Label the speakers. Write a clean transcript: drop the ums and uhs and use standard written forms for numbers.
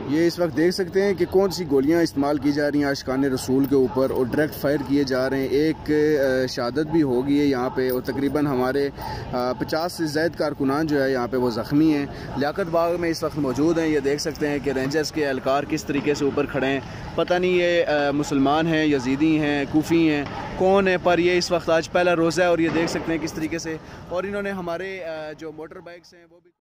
Speaker 1: ये इस वक्त देख सकते हैं कि कौन सी गोलियां इस्तेमाल की जा रही हैं आशिकाने रसूल के ऊपर और डायरेक्ट फायर किए जा रहे हैं। एक शहादत भी हो गई है यहाँ पे और तकरीबन हमारे 50 से ज़ायद कारकुनान जो है यहाँ पे वो ज़ख्मी हैं। लियाकत बाग में इस वक्त मौजूद हैं। ये देख सकते हैं कि रेंजर्स के एहलकार किस तरीके से ऊपर खड़े हैं। पता नहीं ये मुसलमान हैं, यजीदी हैं, कूफ़ी हैं, कौन है, पर ये इस वक्त आज पहला रोज़ा है और ये देख सकते हैं किस तरीके से। और इन्होंने हमारे जो मोटर बाइक्स हैं वो भी